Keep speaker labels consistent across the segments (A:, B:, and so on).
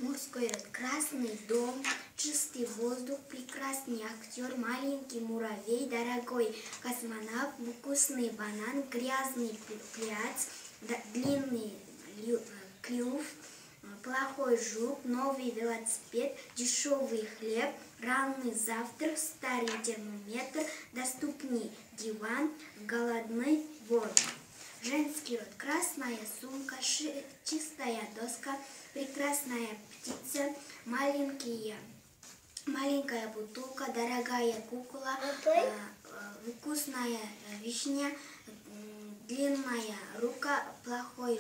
A: Морской род, красный дом, чистый воздух, прекрасный актер, маленький муравей, дорогой космонавт, вкусный банан, грязный пляц, длинный клюв, плохой жук, новый велосипед, дешевый хлеб, ранний завтрак, старый термометр, доступный диван, голодный вор. Женский род, красная сумка, чистая доска, прекрасная птица, маленькая бутылка, дорогая кукла, вкусная вишня, длинная рука, плохая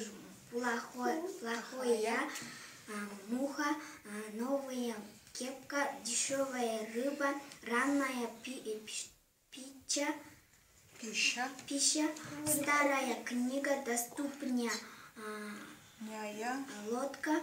A: муха, новая кепка, дешевая рыба, ранняя пища, старая книга, доступная лодка,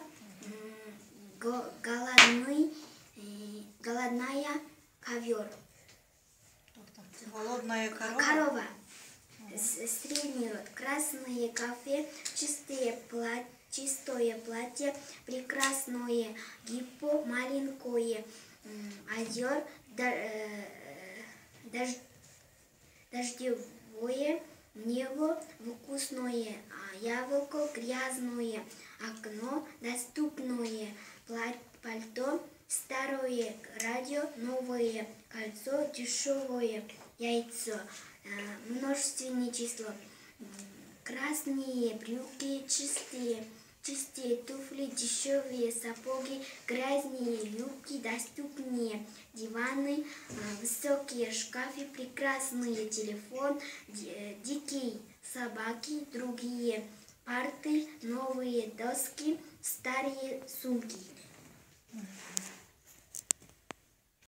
A: голодная ковер.
B: Голодная
A: корова. Средний род, красное кафе, чистое платье, прекрасное гиппо, маленькое озер, дождевое небо, вкусное яблоко, грязное окно, доступное пальто, старое радио, новое кольцо, дешевое яйцо. Множественное число. Красные брюки, чистые туфли, дешевые сапоги, грязные юбки, доступные диваны, высокие шкафы, прекрасный телефон, дикие собаки, другие парты, новые доски, старые сумки.